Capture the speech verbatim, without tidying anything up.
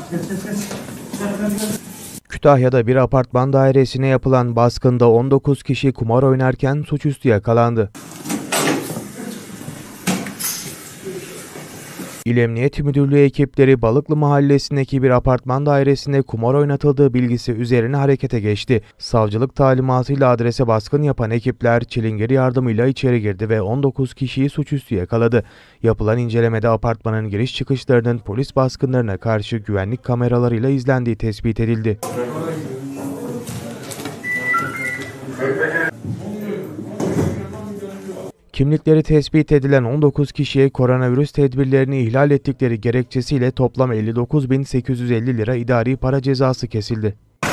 Kütahya'da bir apartman dairesine yapılan baskında on dokuz kişi kumar oynarken suçüstü yakalandı. İl Emniyet Müdürlüğü ekipleri Balıklı Mahallesi'ndeki bir apartman dairesinde kumar oynatıldığı bilgisi üzerine harekete geçti. Savcılık talimatıyla adrese baskın yapan ekipler çilingir yardımıyla içeri girdi ve on dokuz kişiyi suçüstü yakaladı. Yapılan incelemede apartmanın giriş çıkışlarının polis baskınlarına karşı güvenlik kameralarıyla izlendiği tespit edildi. Kimlikleri tespit edilen on dokuz kişiye koronavirüs tedbirlerini ihlal ettikleri gerekçesiyle toplam elli dokuz bin sekiz yüz elli lira idari para cezası kesildi.